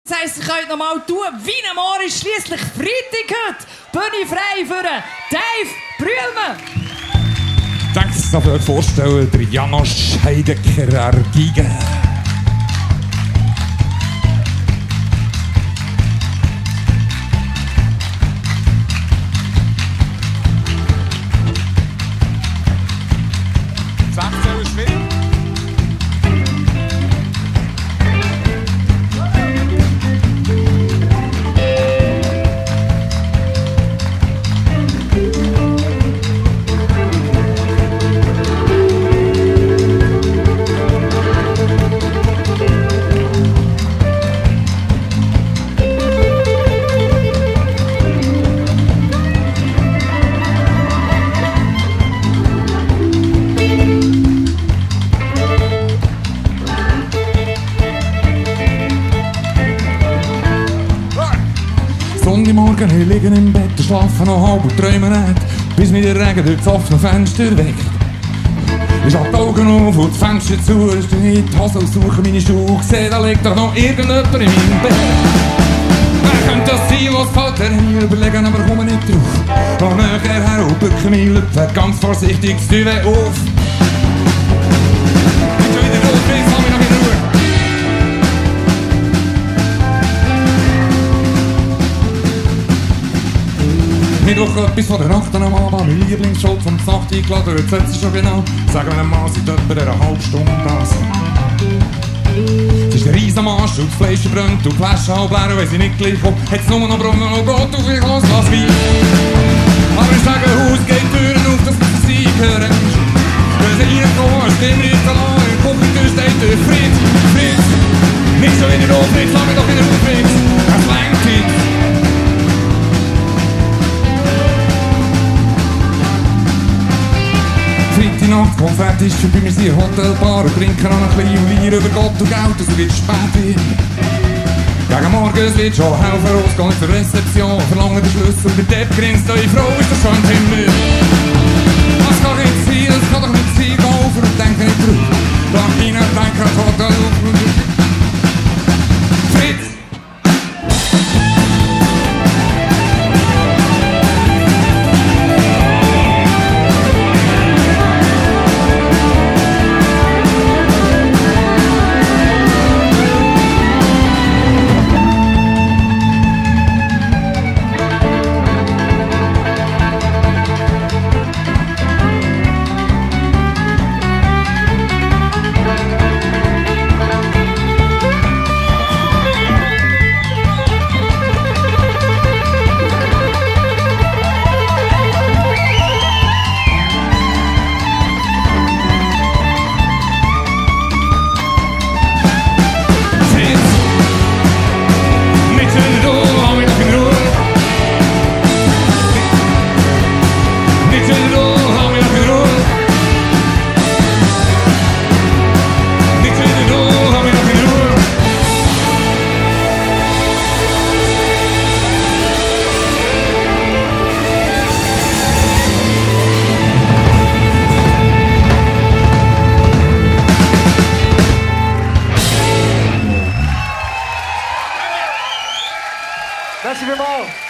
Das heisst, ihr könnt noch mal tun, wie ein Moor ist schliesslich Freitag heute. Bühne frei für Dave Brühlmann. Ich denke, ich kann mir vorstellen, der Janosch Heidecker ergegen. Sonntagmorgen, ich liege im Bett, schlafe noch halb und träume nicht, bis mir der Regen durch das offene Fenster weckt. Ich schaue die Augen auf und das Fenster zu, ist in die Hose und suche meine Schuhe, sehe, da liegt doch noch irgendjemand in meinem Bett. Wer könnte das sein, was fällt er mir überlegen, aber komme nicht drauf. Noch näher her und bücke meine Lippen, ganz vorsichtig das Duvet auf. Und schon wieder los, bis lass mich noch in Ruhe. Mittwoch etwas von der Nacht am Abend, mein Lieblingsschuld vom Nacht eingeladen, jetzt setzt es schon genau. Sagen wir mal, seit etwa einer halben Stunde da sind. Es ist ein Riesenmarsch und das Fleisch brennt und die Flasche halb leer, weiss ich nicht gleich ob. Jetzt nur noch Brunnen und Gott auf ich los, lass Wein. Aber ich sage, Haus geht Türen auf, dass du sie hören. Wenn sie reinkommen, ist immer in der Lage, im Publikum steht der Fritz, Fritz. Nicht schon wieder auf, Fritz, lass mich doch wieder auf, Fritz. Es längt jetzt. Nacht, Konfetti ist schon bei mir in Hotelbar und trinken noch ein bisschen und lernen über Gott und Geld, es wird spät werden. Gegen morgen, es wird schon helfen, rausgehen zur Rezeption, verlangen den Schlüssel, der Depp grinst, eure Frau ist doch schon im Himmel. Das kann nicht sein, das kann doch nicht sein, geh auf und denk nicht drauf. Da rein, denk an das Hotel auf. Fritz! Merci vielmals.